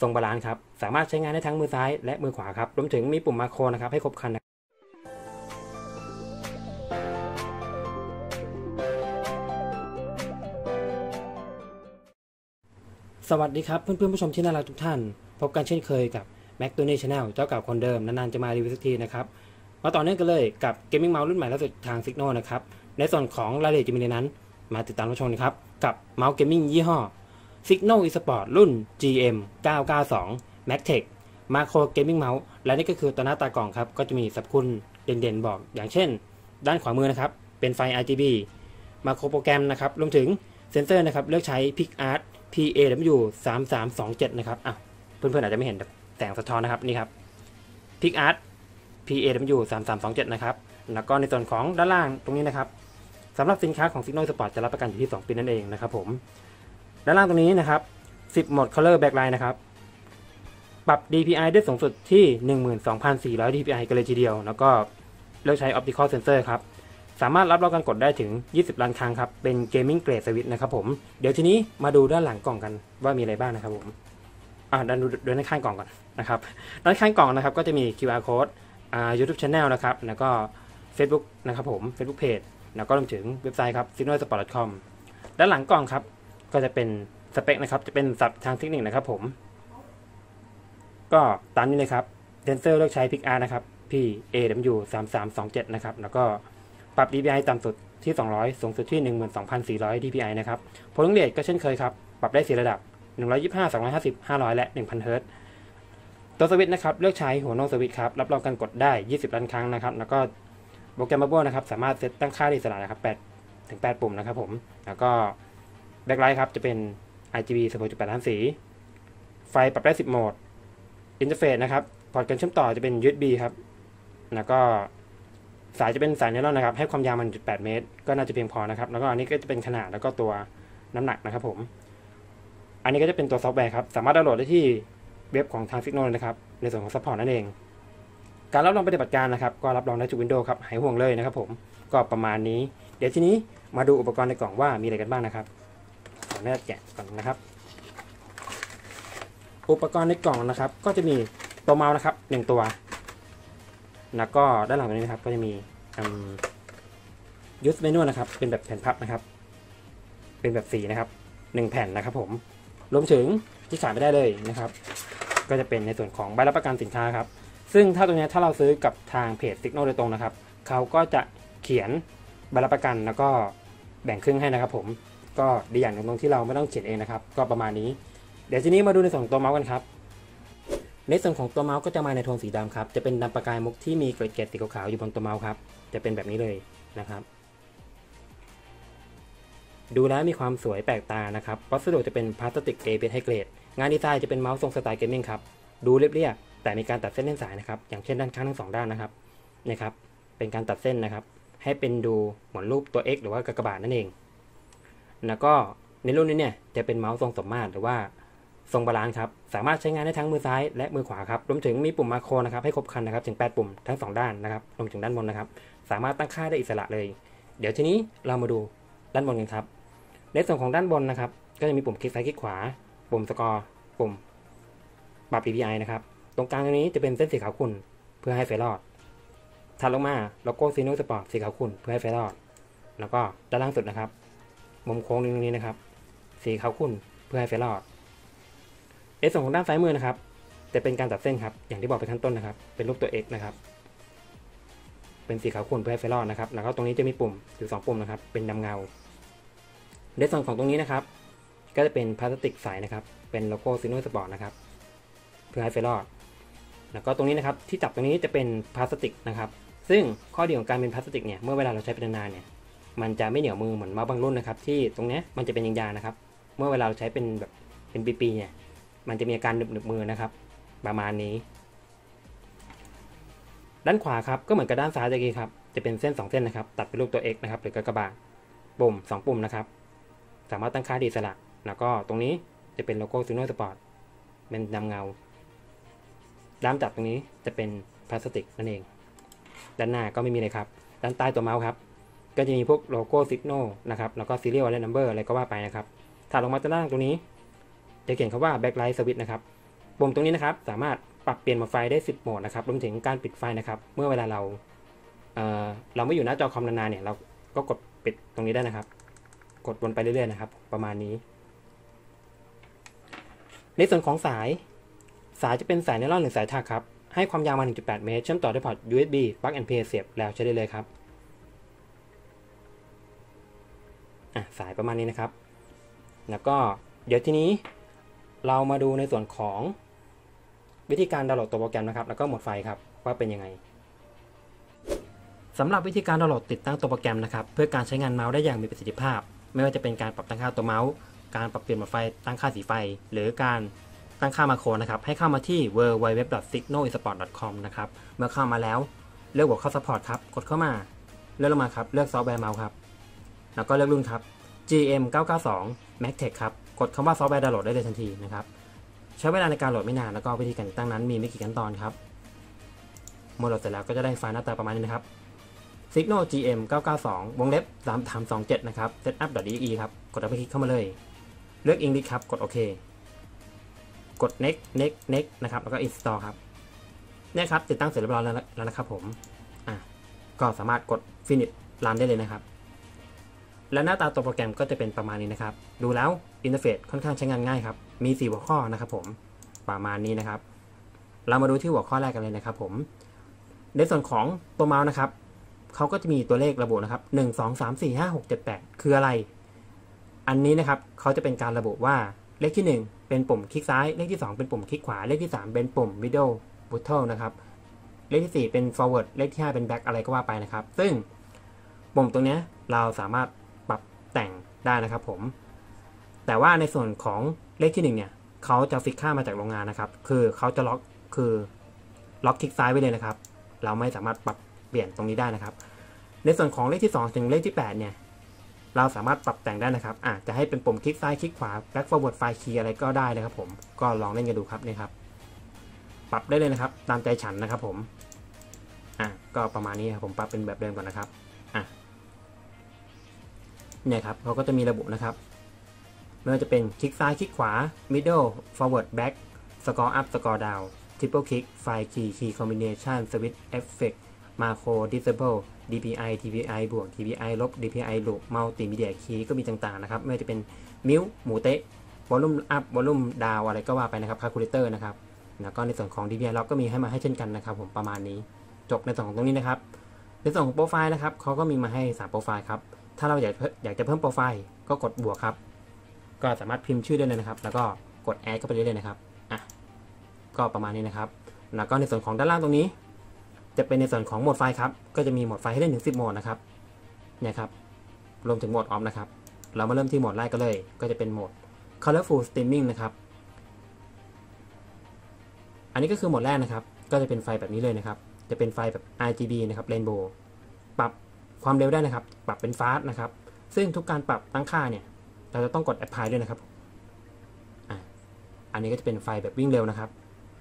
ทรงบาลานซ์ครับสามารถใช้งานได้ทั้งมือซ้ายและมือขวาครับรวมถึงมีปุ่มมาโครนะครับให้ครบครันนะสวัสดีครับเพื่อนผู้ชมที่น่ารักทุกท่านพบกันเช่นเคยกับ Mac Tony Channel เจ้าเก่าคนเดิมนานๆจะมารีวิวสักทีนะครับมาต่อเนื่องกันเลยกับ Gaming Mouse รุ่นใหม่ล่าสุดทาง Signal นะครับในส่วนของรายละเอียดจะมีในนั้นมาติดตามรับชมนะครับกับเมาส์เกมมิ่งยี่ห้อ Signal eSport รุ่น GM 992 Magtech Macro Gaming Mouse และนี่ก็คือตัวหน้าตากล่องครับก็จะมีสรรพคุณเด่นๆบอกอย่างเช่นด้านขวามือนะครับเป็นไฟ RGB มาโครโปรแกรมนะครับรวมถึงเซนเซอร์นะครับเลือกใช้ PicArt PAW3327 นะครับเพื่อนๆอาจจะไม่เห็นแสงสะท้อนนะครับนี่ครับ PicArt PAW3327 นะครับแล้วก็ในส่วนของด้านล่างตรงนี้นะครับสำหรับสินค้าของ Signal Sport จะรับประกันอยู่ที่2 ปีนั่นเองนะครับผมด้านล่างตรงนี้นะครับ10 โหมด Color Backlight นะครับปรับ DPI ได้สูงสุดที่ 12,400 DPI กันเลยทีเดียวแล้วก็เลือกใช้ Optical Sensor ครับสามารถรับรองการกดได้ถึง20 ล้านครั้งครับเป็น Gaming Grade Switch นะครับผมเดี๋ยวทีนี้มาดูด้านหลังกล่องกันว่ามีอะไรบ้างนะครับผมด้านข้างกล่องก่อนนะครับด้านข้างกล่องนะครับก็จะมี QR Code YouTube Channel นะครับแล้วก็ Facebook นะครับผม Facebook Page แล้วก็รวมถึงเว็บไซต์ครับ signalsport.com ด้านหลังกล่องครับก็จะเป็นสเปคนะครับจะเป็นศัพท์ทางเทคนิคนะครับผมก็ตามนี้เลยครับเซนเซอร์เลือกใช้ PicArt นะครับ PAW3327 นะครับแล้วก็ปรับ DPI ต่ำสุดที่200สูงสุดที่ 12,400 DPI นะครับโพลิงเรทก็เช่นเคยครับปรับได้4ระดับ125 250 500และ1000 Hz ตัวสวิตช์นะครับเลือกใช้หัวโน้ตสวิตช์ครับรับรองการกดได้20 ล้านครั้งนะครับแล้วก็โปรแกรมเบอร์นะครับสามารถเซตตั้งค่าได้อิสระนะครับ8 ปุ่มนะครับผมแล้วก็แบ็คไลท์ครับจะเป็น RGB 16.8 ล้านสีไฟปรับได้10 โหมดอินเทอร์เฟซนะครับพอร์ตการเชื่อมต่อจะเป็น USB ครับแล้วก็สายจะเป็นสายไนลอนนะครับให้ความยาวมัน 1.8 เมตรก็น่าจะเพียงพอนะครับแล้วก็อันนี้ก็จะเป็นขนาดแล้วก็ตัวน้ำหนักนะครับผมอันนี้ก็จะเป็นตัวซอฟต์แวร์ครับสามารถดาวน์โหลดได้ที่เว็บของทาง Signal นะครับในส่วนของซัพพอร์ตนั่นเองการรับรองปฏิบัติการนะครับก็รับรองได้ทุก Windows ครับหายห่วงเลยนะครับผมก็ประมาณนี้เดี๋ยวทีนี้มาดูอุปกรณ์ในกล่องว่ามีอะไรกันบ้างนะครับขออนุญาตแกะก่อนนะครับอุปกรณ์ในกล่องนะครับก็จะมีตัวเมาส์นะครับ1ตัวแล้วก็ด้านหลังตรงนี้นะครับก็จะมีuse menu นะครับเป็นแบบแผ่นพับนะครับเป็นแบบสีนะครับ1แผ่นนะครับผมรวมถึงที่ขาดไม่ได้เลยนะครับก็จะเป็นในส่วนของใบรับประกันสินค้าครับซึ่งถ้าตรงนี้ถ้าเราซื้อกับทางเพจ Signal โดยตรงนะครับเขาก็จะเขียนใบรับประกันแล้วก็แบ่งครึ่งให้นะครับผมก็ดีอย่างหนึ่งตรงที่เราไม่ต้องเขียนเองนะครับก็ประมาณนี้เดี๋ยวทีนี้มาดูในส่วนตัวเมาส์กันครับในส่วนของตัวเมาส์ก็จะมาในโทนสีดำครับจะเป็นดำประกายมุกที่มีเกล็ดสีขาวๆอยู่บนตัวเมาส์ครับจะเป็นแบบนี้เลยนะครับดูแล้วมีความสวยแปลกตานะครับวัสดุจะเป็นพลาสติกABSไฮเกรดงานดีไซน์จะเป็นเมาส์ทรงสไตล์เกมมิ่งครับดูเรียบๆแต่มีการตัดเส้นเส้นสายนะครับอย่างเช่นด้านข้างทั้ง2ด้านนะครับเป็นการตัดเส้นนะครับให้เป็นดูเหมือนรูปตัว X หรือว่ากากบาทนั่นเองแล้วก็ในรุ่นนี้เนี่ยจะเป็นเมาส์ทรงสมมาตรหรือว่าทรงบาลานซ์ครับสามารถใช้งานได้ทั้งมือซ้ายและมือขวาครับรวมถึงมีปุ่มมาโครนะครับให้ครบครันนะครับถึง8 ปุ่มทั้ง2ด้านนะครับรวมถึงด้านบนนะครับสามารถตั้งค่าได้อิสระเลยเดี๋ยวทีนี้เรามาดูด้านบนกันครับในส่วนของด้านบนนะครับก็จะมีปุ่มคลิกซ้ายคลิกขวาปุ่มสกอร์ปุ่มปรับ DPI นะครับตรงกลางตรงนี้จะเป็นเส้นสีขาวขุ่นเพื่อให้ไฟรอดถัดลงมาโลโก้ Signal Sport สีขาวขุ่นเพื่อให้ไฟรอดแล้วก็ด้านล่างสุดนะครับมุมโค้งตรงนี้นะครับสีขาวขุ่นเพื่อให้ไฟรอดในส่วนของด้านซ้ายมือนะครับจะเป็นการตัดเส้นครับอย่างที่บอกไปขั้นต้นนะครับเป็นรูปตัว X นะครับเป็นสีขาวขุ่นเพื่อให้ไฟรอดนะครับแล้วก็ตรงนี้จะมีปุ่มอยู่2 ปุ่มนะครับเป็นดำเงาในส่วนของตรงนี้นะครับก็จะเป็นพลาสติกใสนะครับเป็นโลโก้ Signal Sport นะครับเพื่อให้ไฟรอดแล้วก็ตรงนี้นะครับที่จับตรงนี้จะเป็นพลาสติกนะครับซึ่งข้อดีของการเป็นพลาสติกเนี่ยเมื่อเวลาเราใช้ไปนานๆเนี่ยมันจะไม่เหนียวมือเหมือนเมาส์บางรุ่นนะครับที่ตรงนี้มันจะเป็นยางๆนะครับเมื่อเวลาเราใช้เป็นแบบเป็นปีๆเนี่ยมันจะมีอาการหนึบมือนะครับประมาณนี้ด้านขวาครับก็เหมือนกับด้านซ้ายตะกี้ครับจะเป็นเส้น2 เส้นนะครับตัดเป็นรูปตัว X นะครับหรือกากบาทปุ่ม2 ปุ่มนะครับสามารถตั้งค่าดีอิสระแล้วก็ตรงนี้จะเป็นโลโก้ Signal Sport เป็นดำเงาด้ามจับตรงนี้จะเป็นพลาสติกนั่นเองด้านหน้าก็ไม่มีเลยครับด้านใต้ตัวเมาส์ครับก็จะมีพวกโลโก้ Signal นะครับแล้วก็ Serial และ Number อะไรก็ว่าไปนะครับถัดลงมาด้านล่างตรงนี้จะเขียนคำว่า Backlight Switch นะครับปุ่มตรงนี้นะครับสามารถปรับเปลี่ยนโหมดไฟได้10โหมดนะครับรวมถึงการปิดไฟนะครับเมื่อเวลาเราไม่อยู่หน้าจอคอมนานๆเนี่ยเราก็กดปิดตรงนี้ได้นะครับกดวนไปเรื่อยๆนะครับประมาณนี้ในส่วนของสายจะเป็นสายไนลอนหรือสายถักครับให้ความยาวมา 1.8 เมตรเชื่อมต่อด้วยพอร์ต USB Plug and Play เสียบแล้วใช้ได้เลยครับสายประมาณนี้นะครับแล้วก็เดี๋ยวทีนี้เรามาดูในส่วนของวิธีการดาวน์โหลดตัวโปรแกรมนะครับแล้วก็โหมดไฟครับว่าเป็นยังไงสำหรับวิธีการดาวน์โหลดติดตั้งตัวโปรแกรมนะครับเพื่อการใช้งานเมาส์ได้อย่างมีประสิทธิภาพไม่ว่าจะเป็นการปรับตั้งค่าตัวเมาส์การปรับเปลี่ยนโหมดไฟตั้งค่าสีไฟหรือการตั้งค่ามาโครนะครับให้เข้ามาที่ www.signalesport.com นะครับเมื่อเข้ามาแล้วเลือกหัวข้อ support ครับกดเข้ามาเลือกลงมาครับเลือกซอฟต์แวร์เมาส์ครับแล้วก็เลือกรุ่นครับ GM 992 MagTech ครับกดคำว่าซอฟต์แวร์ดาวน์โหลดได้เลยทันทีนะครับใช้เวลาในการโหลดไม่นานแล้วก็วิธีการติดตั้งนั้นมีไม่กี่ขั้นตอนครับเมื่อโหลดเสร็จแล้วก็จะได้ไฟล์หน้าตาประมาณนี้นะครับ Signal GM 992 วงเล็บ 3327 นะครับ setup.exe ครับกดดับเบิลคลิกเข้ามาเลยเลือก English ครับกดโอเคกด next นะครับแล้วก็ install ครับเนี่ยครับติดตั้งเสร็จเรียบร้อยแล้วนะครับผมก็สามารถกด finish run ได้เลยนะครับและหน้าตาตัวโปรแกรมก็จะเป็นประมาณนี้นะครับดูแล้วอินเทอร์เฟซค่อนข้างใช้งานง่ายครับมี4หัวข้อนะครับผมประมาณนี้นะครับเรามาดูที่หัวข้อแรกกันเลยนะครับผมในส่วนของตัวเมาส์นะครับเขาก็จะมีตัวเลขระบุนะครับ1 2 3 4 5 6 7 8คืออะไรอันนี้นะครับเขาจะเป็นการระบุว่าเลขที่1เป็นปุ่มคลิกซ้ายเลขที่2เป็นปุ่มคลิกขวาเลขที่3เป็นปุ่ม middle button นะครับเลขที่4เป็น forward เลขที่5เป็น back อะไรก็ว่าไปนะครับซึ่งปุ่มตรงนี้เราสามารถปรับแต่งได้นะครับผมแต่ว่าในส่วนของเลขที่1เนี่ยเขาจะฟิกค่ามาจากโรงงานนะครับคือเขาจะล็อกคลิกซ้ายไว้เลยนะครับเราไม่สามารถปรับเปลี่ยนตรงนี้ได้นะครับในส่วนของเลขที่2ถึงเลขที่8เนี่ยเราสามารถปรับแต่งได้นะครับจะให้เป็นปุ่มคลิกซ้ายคลิกขวา back forward file key อะไรก็ได้นะครับผมก็ลองเล่นกันดูครับนี่ครับปรับได้เลยนะครับตามใจฉันนะครับผมก็ประมาณนี้ครับผมปรับเป็นแบบเดิมก่อนนะครับเนี่ยครับเขาก็จะมีระบุนะครับไม่ว่าจะเป็นคลิกซ้ายคลิกขวา middle forward back score up score down triple click file key combination switch effect macro disable DPI TPI บวก TPI ลบ DPI ลบ multimedia key ก็มีต่างๆนะครับไม่ว่าจะเป็น mute หมูเตะ volume up volume down อะไรก็ว่าไปนะครับ calculator นะครับแล้วก็ในส่วนของ DPI ล็อกก็มีให้มาให้เช่นกันนะครับผมประมาณนี้จบในส่วนของตรงนี้นะครับในส่วนของโปรไฟล์นะครับเขาก็มีมาให้3โปรไฟล์ครับถ้าเราอยากจะเพิ่มโปรไฟล์ก็กดบวกครับก็สามารถพิมพ์ชื่อได้เลยนะครับแล้วก็กด add เข้าไปเรื่อยๆนะครับก็ประมาณนี้นะครับแล้วก็ในส่วนของด้านล่างตรงนี้จะเป็นในส่วนของโหมดไฟครับก็จะมีโหมดไฟให้เล่นถึง10โหมดนะครับเนี่ยครับรวมถึงโหมดออฟนะครับเรามาเริ่มที่โหมดแรกกันเลยก็จะเป็นโหมด colorful streaming นะครับอันนี้ก็คือโหมดแรกนะครับก็จะเป็นไฟแบบนี้เลยนะครับจะเป็นไฟแบบ RGB นะครับ Rainbow ปรับความเร็วได้นะครับปรับเป็น fast นะครับซึ่งทุกการปรับตั้งค่าเนี่ยเราจะต้องกด apply ด้วยนะครับอันนี้ก็จะเป็นไฟแบบวิ่งเร็วนะครับ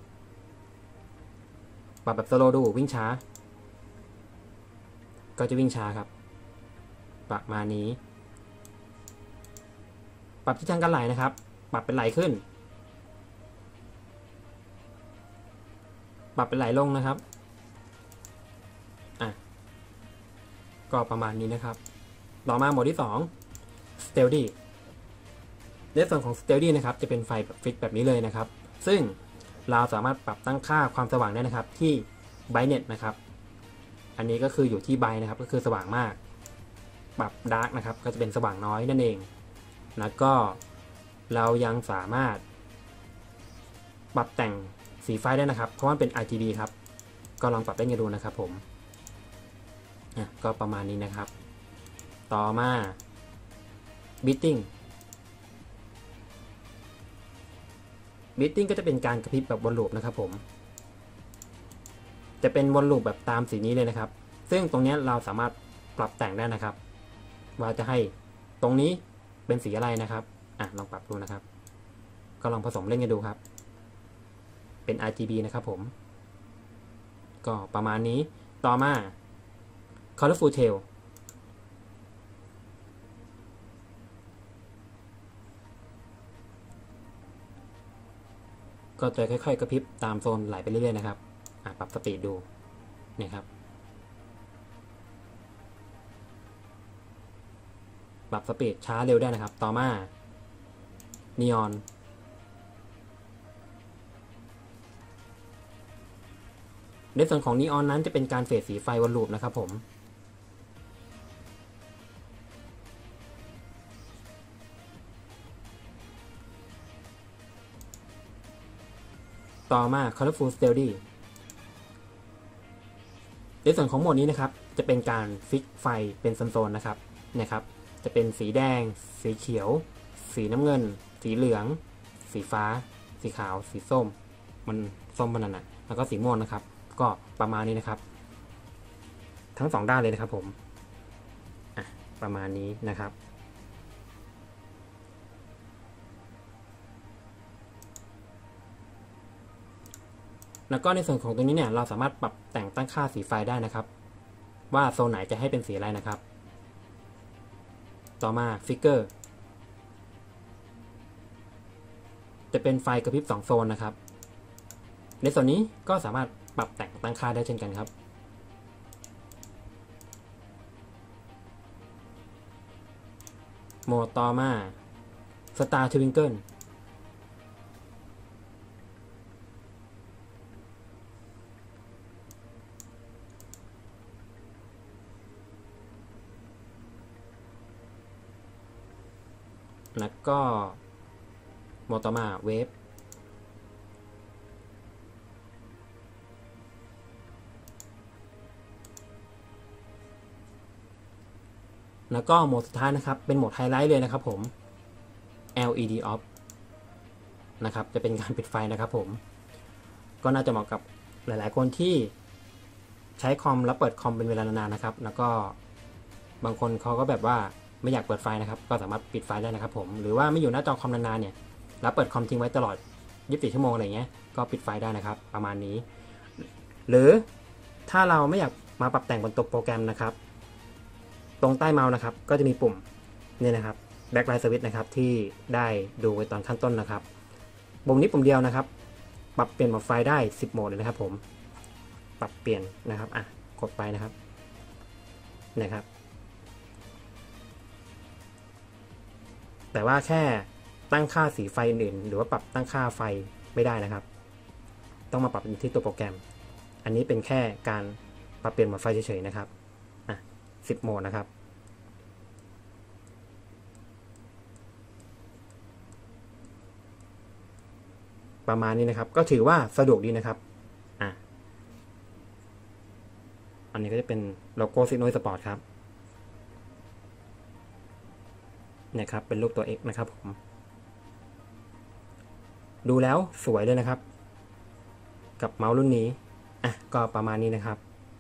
ปรับแบบ slow ดูวิ่งช้าก็จะวิ่งช้าครับประมาณนี้ปรับทิศทางการไหลนะครับปรับเป็นไหลขึ้นปรับเป็นไหลลงนะครับก็ประมาณนี้นะครับต่อมาโหมดที่2 stealthy ในส่วนของ stealthy นะครับจะเป็นไฟแบบฟิกแบบนี้เลยนะครับซึ่งเราสามารถปรับตั้งค่าความสว่างได้นะครับที่ brightness นะครับอันนี้ก็คืออยู่ที่ bright นะครับก็คือสว่างมากปรับ dark นะครับก็จะเป็นสว่างน้อยนั่นเองแล้วก็เรายังสามารถปรับแต่งสีไฟได้นะครับเพราะว่าเป็น RGB ครับก็ลองปรับได้กันดูนะครับผมก็ประมาณนี้นะครับต่อมา beating ก็จะเป็นการกระพริบแบบวนลูปนะครับผมจะเป็นวนลูปแบบตามสีนี้เลยนะครับซึ่งตรงนี้เราสามารถปรับแต่งได้นะครับว่าจะให้ตรงนี้เป็นสีอะไรนะครับลองปรับดูนะครับก็ลองผสมเล่นกันดูครับเป็น RGB นะครับผมก็ประมาณนี้ต่อมา colorful tail ก็จะค่อยๆกระพริบตามโซนไหลไปเรื่อยๆนะครับปรับสปีดดูเนี่ยครับปรับสปีดช้าเร็วได้นะครับต่อมานีออนในส่วนของนีออนนั้นจะเป็นการเฟดสีไฟวนลูปนะครับผมต่อมา Colorful Steady ในส่วนของโหมดนี้นะครับจะเป็นการฟิกไฟเป็นโซนๆนะครับจะเป็นสีแดงสีเขียวสีน้ำเงินสีเหลืองสีฟ้าสีขาวสีส้มมันส้มมันนั่นแล้วก็สีม่วงนะครับก็ประมาณนี้นะครับทั้ง2ด้านเลยนะครับผมประมาณนี้นะครับแล้วก็ในส่วนของตรงนี้เนี่ยเราสามารถปรับแต่งตั้งค่าสีไฟได้นะครับว่าโซนไหนจะให้เป็นสีอะไรนะครับต่อมาฟิกเกอร์จะเป็นไฟกระพริบ2โซนนะครับในส่วนนี้ก็สามารถปรับแต่งตั้งค่าได้เช่นกันครับโหมดต่อมา Star Twinkle แล้วก็โหมดต่อมา Wave แล้วก็โหมดสุดท้ายนะครับเป็นโหมดไฮไลท์เลยนะครับผม LED off นะครับจะเป็นการปิดไฟนะครับผมก็น่าจะเหมาะกับหลายๆคนที่ใช้คอมแล้วเปิดคอมเป็นเวลานานๆนะครับแล้วก็บางคนเขาก็แบบว่าไม่อยากเปิดไฟนะครับก็สามารถปิดไฟได้นะครับผมหรือว่าไม่อยู่หน้าจอคอมนานๆเนี่ยแล้วเปิดคอมทิ้งไว้ตลอด24 ชั่วโมงอะไรเงี้ยก็ปิดไฟได้นะครับประมาณนี้หรือถ้าเราไม่อยากมาปรับแต่งบนตัวโปรแกรมนะครับตรงใต้เมาส์นะครับก็จะมีปุ่มนี่นะครับ Backlight Switch นะครับที่ได้ดูไว้ตอนขั้นต้นนะครับปุ่มนี้ปุ่มเดียวนะครับปรับเปลี่ยนโหมดไฟได้10โหมดเลยนะครับผมปรับเปลี่ยนนะครับกดไปนะครับแต่ว่าแค่ตั้งค่าสีไฟอื่นหรือว่าปรับตั้งค่าไฟไม่ได้นะครับต้องมาปรับที่ตัวโปรแกรมอันนี้เป็นแค่การปรับเปลี่ยนโหมดไฟเฉยๆนะครับ10โหมดนะครับประมาณนี้นะครับก็ถือว่าสะดวกดีนะครับอันนี้ก็จะเป็นโลโก้ Signo Sport ครับเนี่ยครับเป็นรูปตัว X นะครับผมดูแล้วสวยเลยนะครับกับเมาส์รุ่นนี้ก็ประมาณนี้นะครับ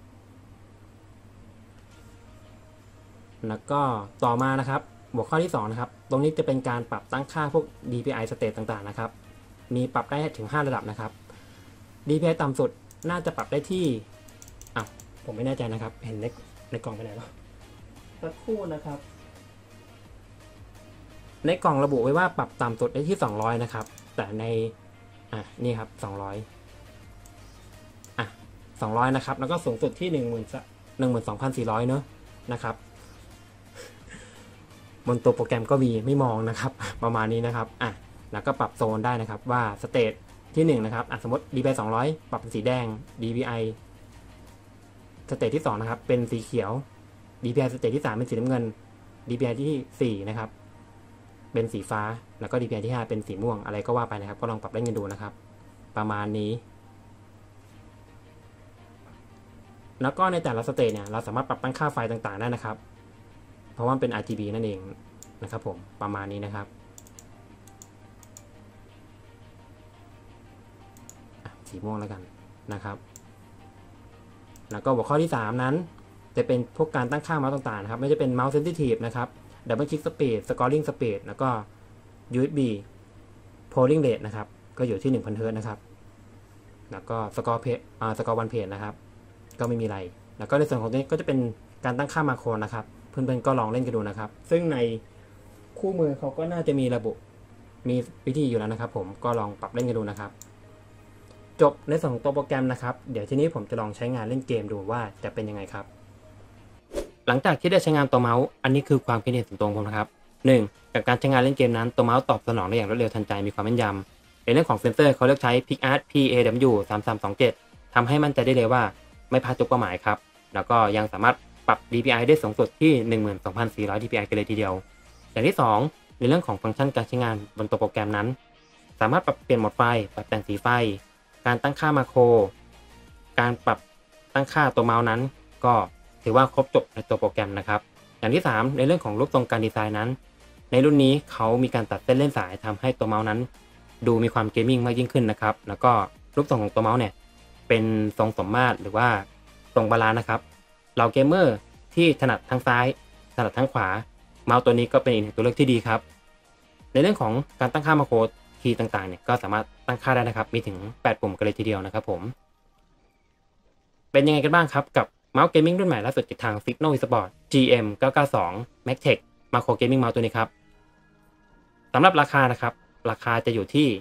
แล้วก็ต่อมานะครับหัวข้อที่2นะครับตรงนี้จะเป็นการปรับตั้งค่าพวก DPI state ต่างๆนะครับมีปรับได้ถึง5ระดับนะครับ DPI ต่ำสุดน่าจะปรับได้ที่ผมไม่แน่ใจนะครับเห็นในกล่องไปไหนแล้วสักครู่นะครับในกล่องระบุไว้ว่าปรับต่ำสุดได้ที่200นะครับแต่ในนี่ครับ200นะครับแล้วก็สูงสุดที่12,400เนอะนะครับบนตัวโปรแกรมก็มีไม่มองนะครับประมาณนี้นะครับแล้วก็ปรับโซนได้นะครับว่าสเตทที่1นะครับสมมติ DPI 200ปรับเป็นสีแดง DPI สเตทที่2นะครับเป็นสีเขียว DPI สเตทที่3เป็นสีน้ำเงิน DPI ที่4นะครับเป็นสีฟ้าแล้วก็ DPI ที่5เป็นสีม่วงอะไรก็ว่าไปนะครับก็ลองปรับเล่นกันดูนะครับประมาณนี้แล้วก็ในแต่ละสเตจเนี่ยเราสามารถปรับตั้งค่าไฟต่างๆได้นะครับเพราะว่าเป็น RGB นั่นเองนะครับผมประมาณนี้นะครับสีม่วงแล้วกันนะครับแล้วก็หัวข้อที่3นั้นจะเป็นพวกการตั้งค่าเมาส์ต่างๆนะครับไม่จะเป็นเมาส์เซนซิทีฟนะครับดับเบิลคลิกสปีดสกอร์ลิงสปีดแล้วก็ USB polling rate นะครับก็อยู่ที่ 1,000 Hz นะครับแล้วก็สกอร์วันเพจนะครับก็ไม่มีอะไรแล้วก็ในส่วนของนี้ก็จะเป็นการตั้งค่ามาโครนะครับเพื่อนๆก็ลองเล่นกันดูนะครับซึ่งในคู่มือเขาก็น่าจะมีระบุมีวิธีอยู่แล้วนะครับผมก็ลองปรับเล่นกันดูนะครับจบในส่วนของตัวโปรแกรมนะครับเดี๋ยวทีนี้ผมจะลองใช้งานเล่นเกมดูว่าจะเป็นยังไงครับหลังจากที่ได้ใช้งานตัวเมาส์อันนี้คือความคิดเห็นส่วนตัวผมนะครับ 1. กับการใช้งานเล่นเกมนั้นตัวเมาส์ตอบสนองได้อย่างรวดเร็วทันใจมีความแม่นยำในเรื่องของเซนเซอร์เขาเลือกใช้ PicArt PAW3327 ทำให้มั่นใจได้เลยว่าไม่พลาดทุกเป้าหมายครับแล้วก็ยังสามารถปรับ DPI ได้สูงสุดที่ 12,400 DPI กันเลยทีเดียวอย่างที่ 2. ในเรื่องของฟังก์ชันการใช้งานบนตัวโปรแกรมนั้นสามารถปรับเปลี่ยนโหมดไฟปรับแต่งสีไฟการตั้งค่ามาโครการปรับตั้งค่าตัวเมาส์นั้นก็ถือว่าครบจบในตัวโปรแกรมนะครับอย่างที่ 3. ในเรื่องของรูปทรงการดีไซน์นั้นในรุ่นนี้เขามีการตัดเส้นเล่นสายทำให้ตัวเมาส์นั้นดูมีความเกมมิ่งมากยิ่งขึ้นนะครับแล้วก็รูปทรงของตัวเมาส์เนี่ยเป็นทรงสมมาตรหรือว่าทรงบาลานซ์นะครับเราเกมเมอร์ที่ถนัดทั้งซ้ายถนัดทั้งขวาเมาส์ตัวนี้ก็เป็นอีกหนึ่งตัวเลือกที่ดีครับในเรื่องของการตั้งค่ามาโครคีย์ต่างๆเนี่ยก็สามารถตั้งค่าได้นะครับมีถึง8ปุ่มกันเลยทีเดียวนะครับผมเป็นยังไงกันบ้างครับกับเมาส์เกมมิ่งรุ่นใหม่ล่าสุดจากทาง Signo Esport GM992 Magtech Macro Gaming Mouse ตัวนี้ครับสำหรับราคานะครับราคาจะอยู่ที่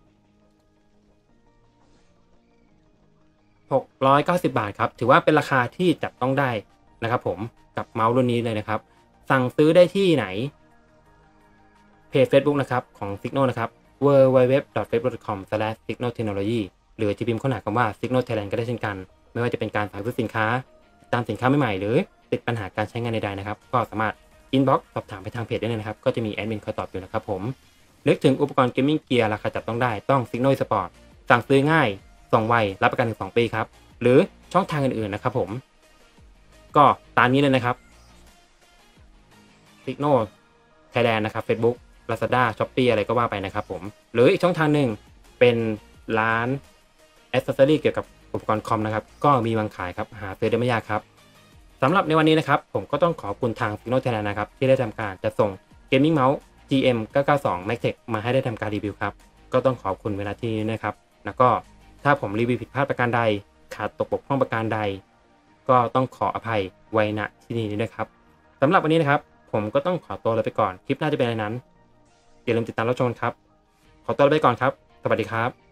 690 บาทครับถือว่าเป็นราคาที่จับต้องได้นะครับผมกับเมาส์รุ่นนี้เลยนะครับสั่งซื้อได้ที่ไหนเพจ Facebook นะครับของ Signo นะครับ www.facebook.com/signotechnology หรือจะพิมพ์ค้นหาคำว่า Signo Thailand ก็ได้เช่นกันไม่ว่าจะเป็นการสั่งซื้อสินค้าตามสินค้าใหม่ๆหรือติดปัญหาการใช้งานใดๆนะครับก็สามารถอินบ็อกซ์สอบถามไปทางเพจได้เลยนะครับก็จะมีแอดมินคอยตอบอยู่นะครับผมนึกถึงอุปกรณ์เกมมิ่งเกียร์ราคาจับต้องได้ต้อง Signo Sport สั่งซื้อง่ายส่งไวรับประกันถึง2 ปีครับหรือช่องทางอื่นๆนะครับผมก็ตามนี้เลยนะครับ Signo Thailand นะครับ Facebook Lazada Shopee อะไรก็ว่าไปนะครับผมหรืออีกช่องทางหนึ่งเป็นร้านแอ c เซสซอรี่เกี่ยวกับอุปกรณ์คอมนะครับก็มีวางขายครับหาซื้อได้ไม่ยากครับสำหรับในวันนี้นะครับผมก็ต้องขอบคุณทาง Signo Thailand นะครับที่ได้ทำการจัดส่ง Gaming Mouse GM992 Magtech มาให้ได้ทำการรีวิวครับก็ต้องขอบคุณเวลาที่นี้นะครับแล้วก็ถ้าผมรีวิวผิดพลาดประการใดขาดตกบกพร่องประการใดก็ต้องขออภัยไว้ณที่นี้ด้วยครับสำหรับวันนี้นะครับผมก็ต้องขอตัวลาไปก่อนคลิปหน้าจะเป็นอะไรนั้นอย่าลืมติดตามรับชมครับขอตัวลาไปก่อนครับสวัสดีครับ